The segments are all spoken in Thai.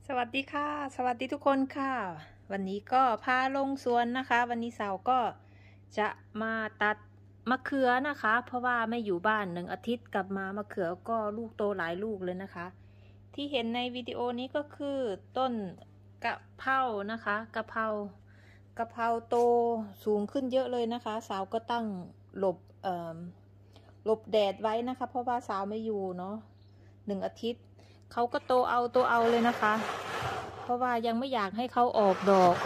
สวัสดีค่ะสวัสดีทุกคนค่ะวันนี้ก็พาลงสวนนะคะวันนี้สาวก็จะมาตัดมะเขือนะคะเพราะว่าไม่อยู่บ้าน1 อาทิตย์กลับมามะเขือก็ลูกโตหลายลูกเลยนะคะที่เห็นในวิดีโอนี้ก็คือต้นกะเพรานะคะกะเพราโตสูงขึ้นเยอะเลยนะคะสาวก็ตั้งหลบแดดไว้นะคะเพราะว่าสาวไม่อยู่เนาะ1 อาทิตย์เขาก็โตเอาเลยนะคะเพราะว่ายังไม่อยากให้เขาออกดอก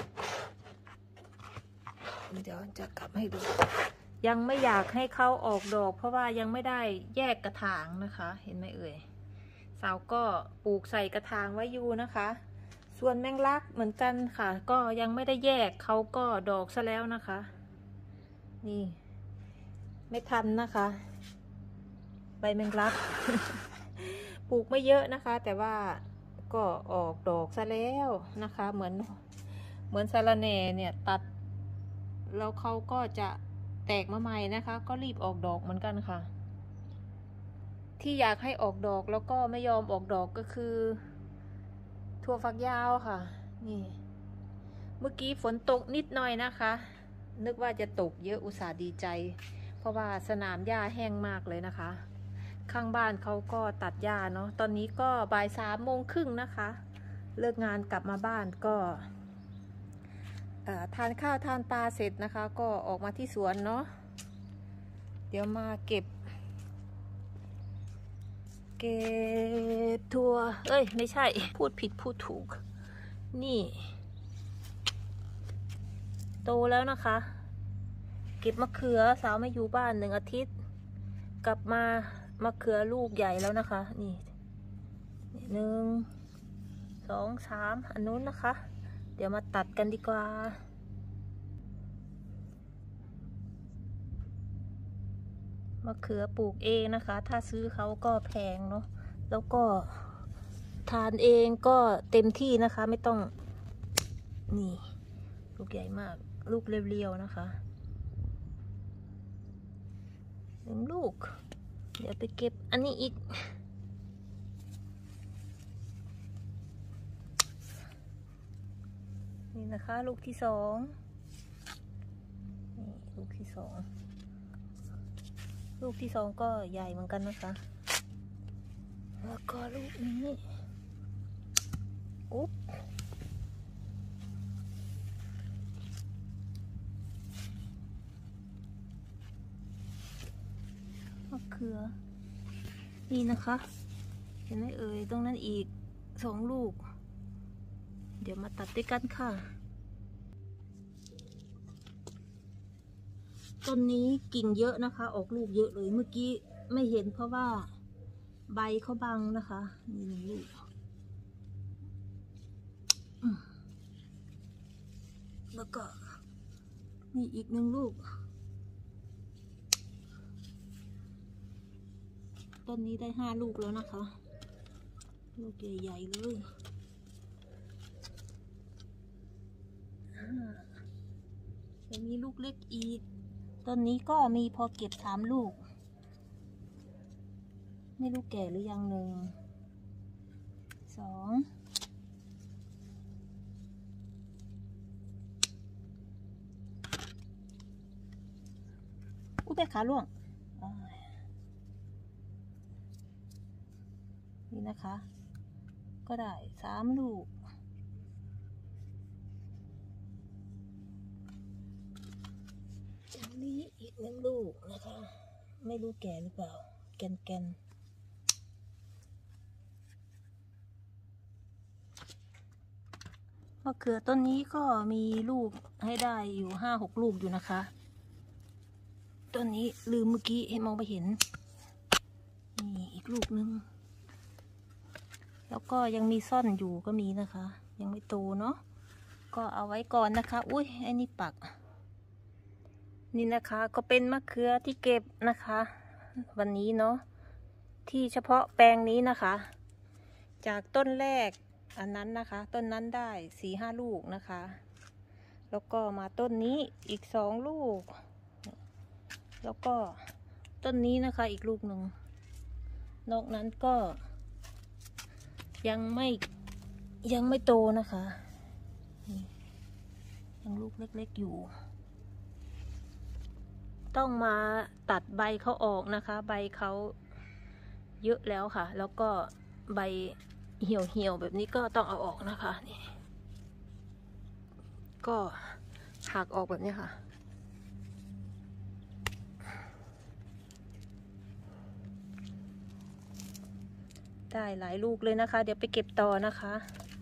นี่เดี๋ยวจะกลับให้ดูยังไม่อยากให้เขาออกดอกเพราะว่ายังไม่ได้แยกกระถางนะคะเห็นไหมเอ่ยสาวก็ปลูกใส่กระถางไว้อยู่นะคะส่วนแมงลักเหมือนกันค่ะก็ยังไม่ได้แยกเขาก็ดอกซะแล้วนะคะนี่ไม่ทันนะคะใบแมงลัก ปลูกไม่เยอะนะคะแต่ว่าก็ออกดอกซะแล้วนะคะเหมือนสะระแหน่เนี่ยตัดแล้วเขาก็จะแตกมาใหม่นะคะก็รีบออกดอกเหมือนกันค่ะที่อยากให้ออกดอกแล้วก็ไม่ยอมออกดอกก็คือถั่วฝักยาวค่ะนี่เมื่อกี้ฝนตกนิดหน่อยนะคะนึกว่าจะตกเยอะอุตส่าห์ดีใจเพราะว่าสนามหญ้าแห้งมากเลยนะคะข้างบ้านเขาก็ตัดหญ้าเนาะตอนนี้ก็บ่าย3 โมงครึ่งนะคะเลิกงานกลับมาบ้านก็ทานข้าวทานปลาเสร็จนะคะก็ออกมาที่สวนเนาะเดี๋ยวมาเก็บถั่วไม่ใช่พูดผิดพูดถูกนี่โตแล้วนะคะเก็บมะเขือสาวไม่อยู่บ้าน1 อาทิตย์กลับมามะเขือลูกใหญ่แล้วนะคะนี่1 2 3อันนู้นนะคะเดี๋ยวมาตัดกันดีกว่ามะเขือปลูกเองนะคะถ้าซื้อเขาก็แพงเนาะแล้วก็ทานเองก็เต็มที่นะคะไม่ต้องนี่ลูกใหญ่มากลูกเรียวๆนะคะ1 ลูกเดี๋ยวไปเก็บอันนี้อีกนี่นะคะลูกที่2นี่ลูกที่2ก็ใหญ่เหมือนกันนะคะแล้วก็ลูกนี้อุ๊บมะเขือนี่นะคะเห็นไหมเอ่ยตรงนั้นอีก2 ลูกเดี๋ยวมาตัดด้วยกันค่ะต้นนี้กิ่งเยอะนะคะออกลูกเยอะเลยเมื่อกี้ไม่เห็นเพราะว่าใบเขาบังนะคะนี่1 ลูกแล้วก็มีอีก1 ลูกต้นนี้ได้5 ลูกแล้วนะคะลูกใหญ่ๆเลยจะมีลูกเล็กอีกต้นนี้ก็มีพอเก็บ3 ลูกไม่รู้แก่หรือยัง1 2อุ๊ยแต่ขาล่วงนี่นะคะก็ได้3 ลูกอันนี้อีก1 ลูกนะคะไม่รู้แก่หรือเปล่าแกนมะเขือต้นนี้ก็มีลูกให้ได้อยู่5-6 ลูกอยู่นะคะต้นนี้ลืมเมื่อกี้ให้มองไปเห็นนี่อีกลูกนึงแล้วก็ยังมีซ่อนอยู่ก็มีนะคะยังไม่โตเนาะก็เอาไว้ก่อนนะคะอุ้ยไอ้นี่ปักนี่นะคะก็เป็นมะเขือที่เก็บนะคะวันนี้เนาะที่เฉพาะแปลงนี้นะคะจากต้นแรกอันนั้นนะคะต้นนั้นได้4-5 ลูกนะคะแล้วก็มาต้นนี้อีก2 ลูกแล้วก็ต้นนี้นะคะอีกลูกหนึ่งนอกนั้นก็ยังไม่ยังไม่โตนะคะยังลูกเล็กๆอยู่ต้องมาตัดใบเขาออกนะคะใบเขาเยอะแล้วค่ะแล้วก็ใบเหี่ยวๆแบบนี้ก็ต้องเอาออกนะคะนี่ก็หักออกแบบนี้ค่ะได้หลายลูกเลยนะคะเดี๋ยวไปเก็บต่อนะคะ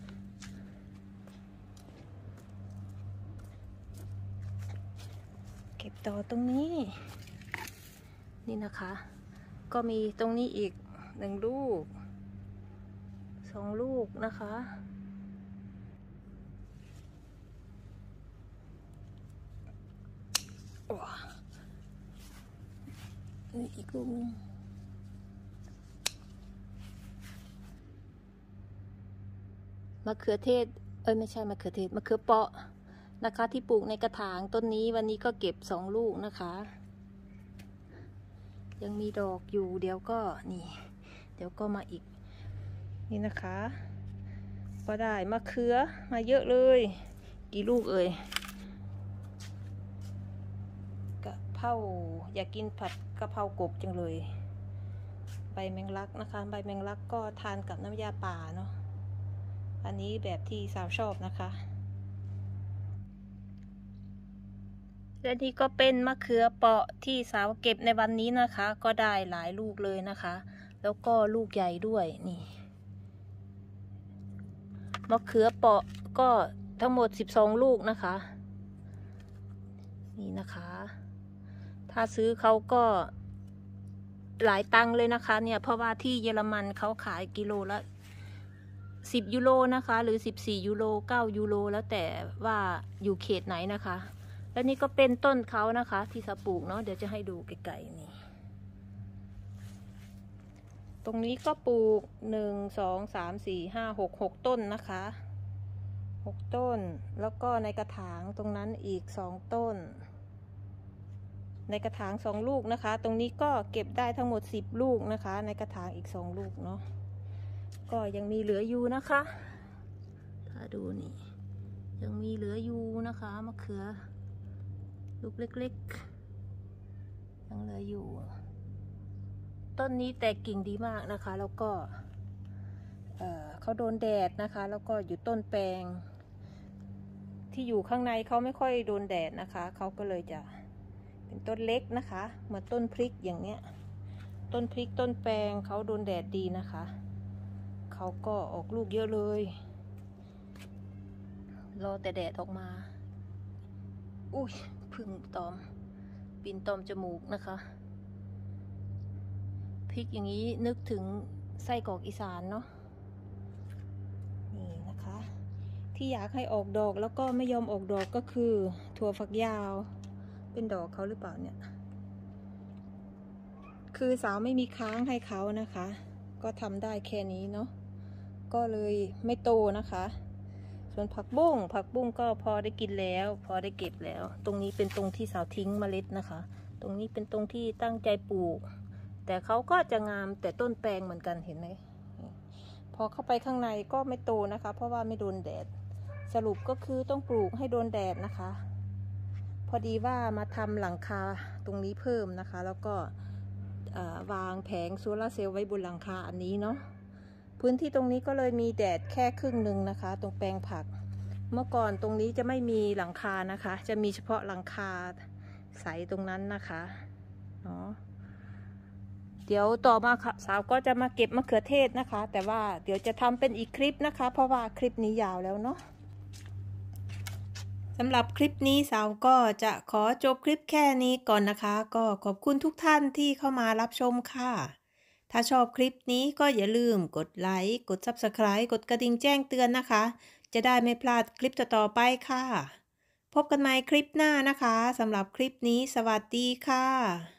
เก็บต่อตรงนี้นี่นะคะก็มีตรงนี้อีก1 ลูก2 ลูกนะคะนี่อีกลูกมะเขือเทศไม่ใช่มะเขือเทศมะเขือเปาะนะคะที่ปลูกในกระถางต้นนี้วันนี้ก็เก็บ2 ลูกนะคะยังมีดอกอยู่เดี๋ยวก็นี่เดี๋ยวก็มาอีกนี่นะคะก็ได้มะเขือมาเยอะเลยกี่ลูกเอ่ยกะเพราอยากกินผัดกะเพรากบจังเลยใบแมงลักนะคะใบแมงลักก็ทานกับน้ำยาป่าเนาะอันนี้แบบที่สาวชอบนะคะและนี่ก็เป็นมะเขือเปาะที่สาวเก็บในวันนี้นะคะก็ได้หลายลูกเลยนะคะแล้วก็ลูกใหญ่ด้วยนี่มะเขือเปาะก็ทั้งหมด12 ลูกนะคะนี่นะคะถ้าซื้อเขาก็หลายตังค์เลยนะคะเนี่ยเพราะว่าที่เยอรมันเขาขายกิโลละ10 ยูโรนะคะหรือ14 ยูโร9 ยูโรแล้วแต่ว่าอยู่เขตไหนนะคะและนี่ก็เป็นต้นเขานะคะที่สาวปลูกเนาะเดี๋ยวจะให้ดูไกลๆนี่ตรงนี้ก็ปลูก1 2 3 4 5 6 ต้นนะคะ6 ต้นแล้วก็ในกระถางตรงนั้นอีก2 ต้นในกระถาง2 ลูกนะคะตรงนี้ก็เก็บได้ทั้งหมด10 ลูกนะคะในกระถางอีก2 ลูกเนาะก็ยังมีเหลืออยู่นะคะถ้าดูนี่ยังมีเหลืออยู่นะคะมะเขือลูกเล็กๆยังเหลืออยู่ต้นนี้แตกกิ่งดีมากนะคะแล้วก็เขาโดนแดดนะคะแล้วก็อยู่ต้นแปลงที่อยู่ข้างในเขาไม่ค่อยโดนแดดนะคะเขาก็เลยจะเป็นต้นเล็กนะคะเหมือนต้นพริกอย่างเนี้ยต้นพริกต้นแปลงเขาโดนแดดดีนะคะเขาก็ออกลูกเยอะเลยรอแต่แดดออกมาอุ้ยพึ่งตอมปีนตอมจมูกนะคะพริกอย่างนี้นึกถึงไส้กรอกอีสานเนาะนี่นะคะที่อยากให้ออกดอกแล้วก็ไม่ยอมออกดอกก็คือถั่วฝักยาวเป็นดอกเขาหรือเปล่าเนี่ยคือสาวไม่มีค้างให้เขานะคะก็ทำได้แค่นี้เนาะก็เลยไม่โตนะคะส่วนผักบุ้งก็พอได้กินแล้วพอได้เก็บแล้วตรงนี้เป็นตรงที่สาวทิ้งเมล็ดนะคะตรงนี้เป็นตรงที่ตั้งใจปลูกแต่เขาก็จะงามแต่ต้นแปลงเหมือนกันเห็นไหมพอเข้าไปข้างในก็ไม่โตนะคะเพราะว่าไม่โดนแดดสรุปก็คือต้องปลูกให้โดนแดดนะคะพอดีว่ามาทำหลังคาตรงนี้เพิ่มนะคะแล้วก็วางแผงโซลาร์เซลล์ไว้บนหลังคาอันนี้เนาะพื้นที่ตรงนี้ก็เลยมีแดดแค่ครึ่งหนึ่งนะคะตรงแปลงผักเมื่อก่อนตรงนี้จะไม่มีหลังคานะคะจะมีเฉพาะหลังคาใสตรงนั้นนะคะเนาะเดี๋ยวต่อมาสาวก็จะมาเก็บมะเขือเทศนะคะแต่ว่าเดี๋ยวจะทำเป็นอีกคลิปนะคะเพราะว่าคลิปนี้ยาวแล้วเนาะสำหรับคลิปนี้สาวก็จะขอจบคลิปแค่นี้ก่อนนะคะก็ขอบคุณทุกท่านที่เข้ามารับชมค่ะถ้าชอบคลิปนี้ก็อย่าลืมกดไลค์กด Subscribe กดกระดิ่งแจ้งเตือนนะคะจะได้ไม่พลาดคลิปต่อไปค่ะพบกันใหม่คลิปหน้านะคะสำหรับคลิปนี้สวัสดีค่ะ